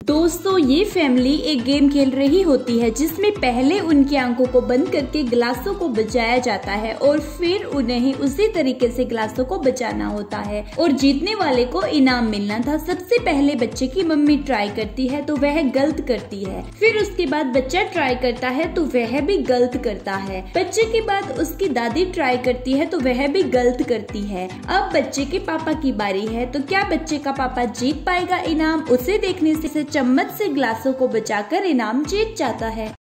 दोस्तों ये फैमिली एक गेम खेल रही होती है जिसमें पहले उनकी आंखों को बंद करके गिलासों को बचाया जाता है और फिर उन्हें उसी तरीके से गिलासों को बचाना होता है और जीतने वाले को इनाम मिलना था। सबसे पहले बच्चे की मम्मी ट्राई करती है तो वह गलत करती है, फिर उसके बाद बच्चा ट्राई करता है तो वह भी गलत करता है। बच्चे के बाद उसकी दादी ट्राई करती है तो वह भी गलत करती है। अब बच्चे के पापा की बारी है, तो क्या बच्चे का पापा जीत पाएगा इनाम? उसे देखने से चम्मच से गिलासों को बचाकर इनाम जीत जाता है।